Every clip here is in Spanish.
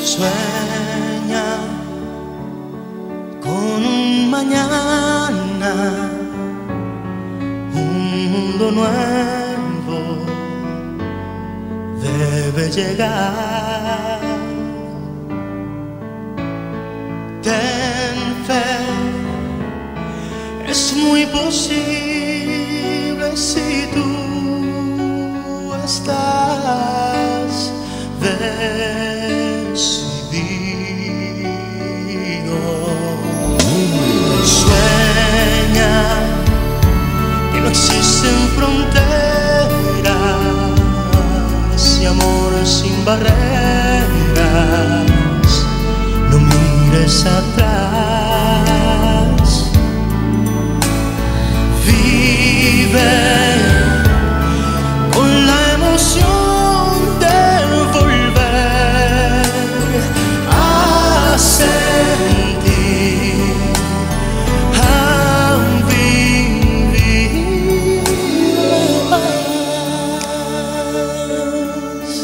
Sueña con un mañana, un mundo nuevo debe llegar. Ten fe, es muy posible si tú estás decidido. Sueña que no existen fronteras y amor sin barreras. No mires atrás, vive con la emoción de volver a sentir, a vivir más.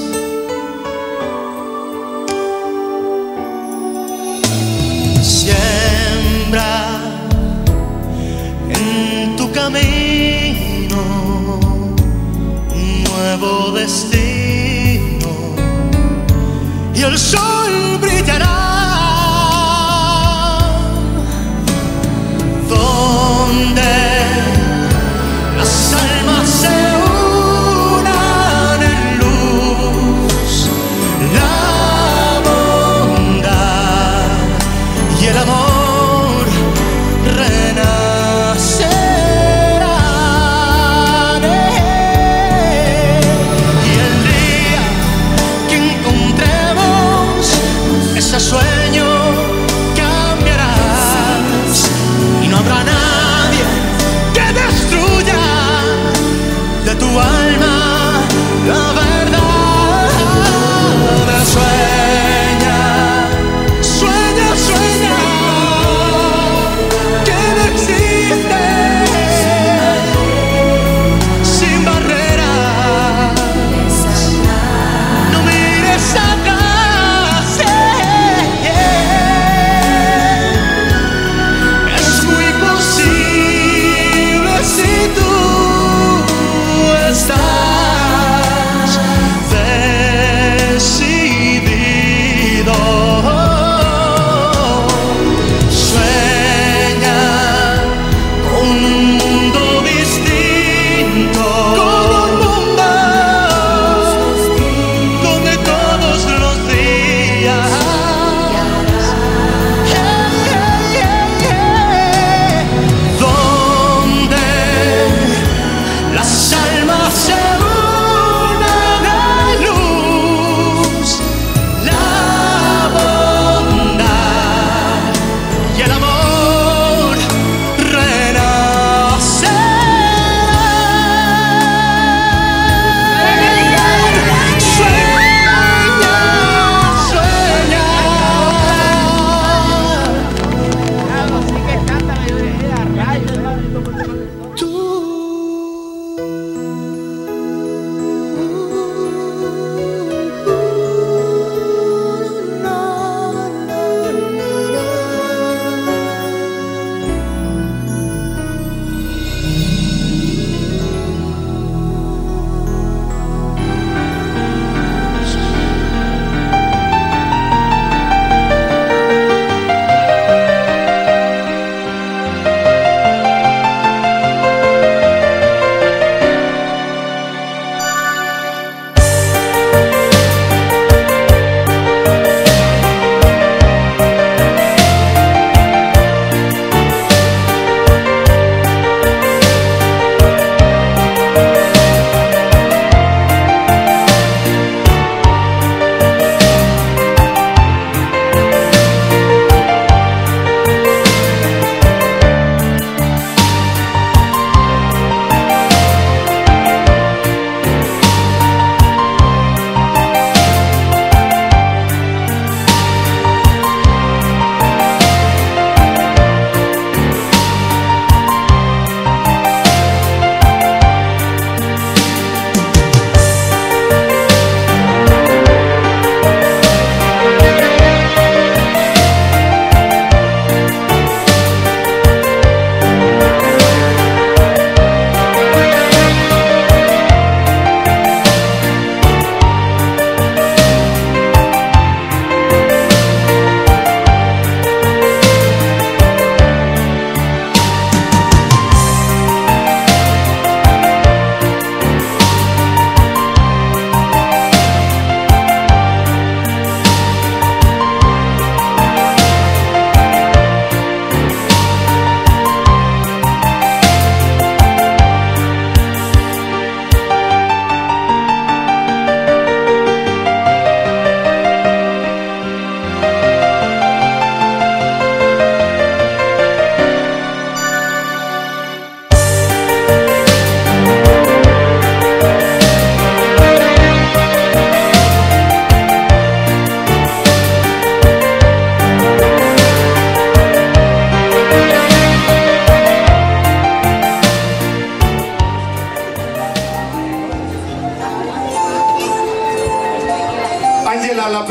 Siembra en tu camino un nuevo destino y el sol brillará donde las almas se unan en luz. La bondad y el amor renacerán. Y el día que encontremos ese sueño cambiarás y no habrá nadie que destruya de tu alma la verdad. Sueña, sueña, sueña que no existe sin barreras. No mires atrás, es muy posible si tú estás decidido. Sueña con un mundo distinto, con un mundo donde todos los días donde las almas se unan en luz. La bondad y el amor renacerán. Sueña, sueña. Así que canta la llorería, rayos. Tú.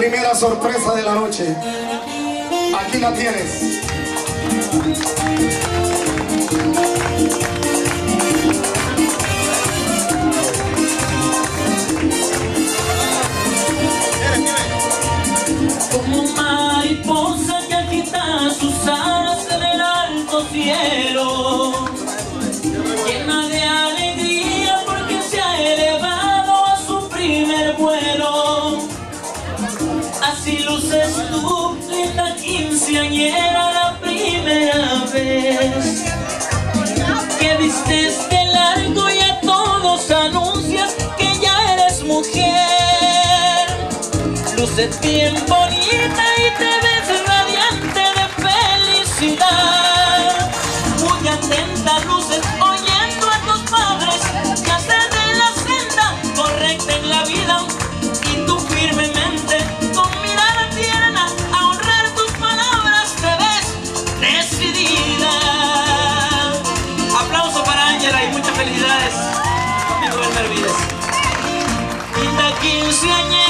primera sorpresa de la noche. Aquí la tienes. Como mariposa que agita sus alas en el alto cielo, llena de alegría porque se ha elevado a su primer vuelo. Así luces tú, linda quinceañera, la primera vez que vistes de largo y a todos anuncias que ya eres mujer. Luces bien bonita y te ves radiante de felicidad. Muy atenta luces oyendo a tus padres que haces de la senda correcta en la vida. Y tú firmemente con mirada tierna a honrar tus palabras te ves decidida. Aplauso para Ángela y muchas felicidades. Amigo del Mervides. Linda quinceañera,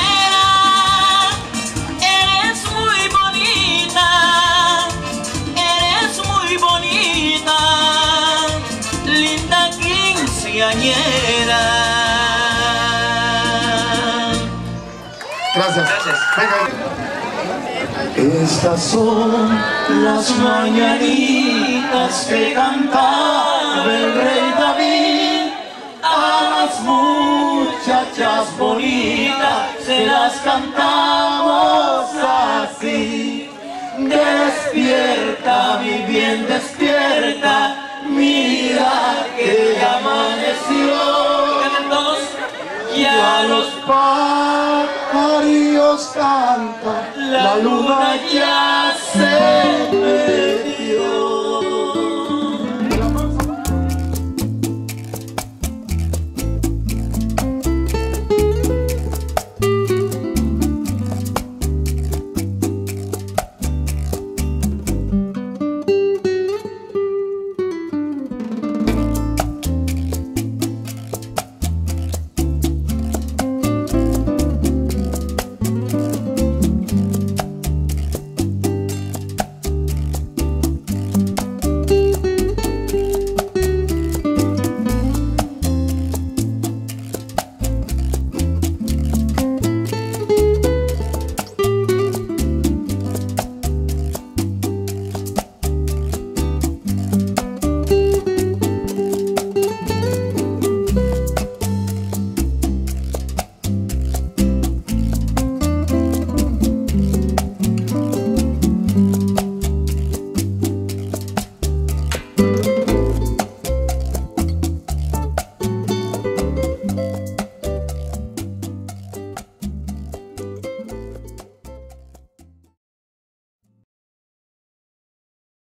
Gracias. Venga. Estas son las mañanitas que cantaba el rey David. A las muchachas bonitas se las cantamos así. Despierta, mi bien, despierta, mira que ya amaneció. Ya los pajarillos cantan, la luna ya se ve.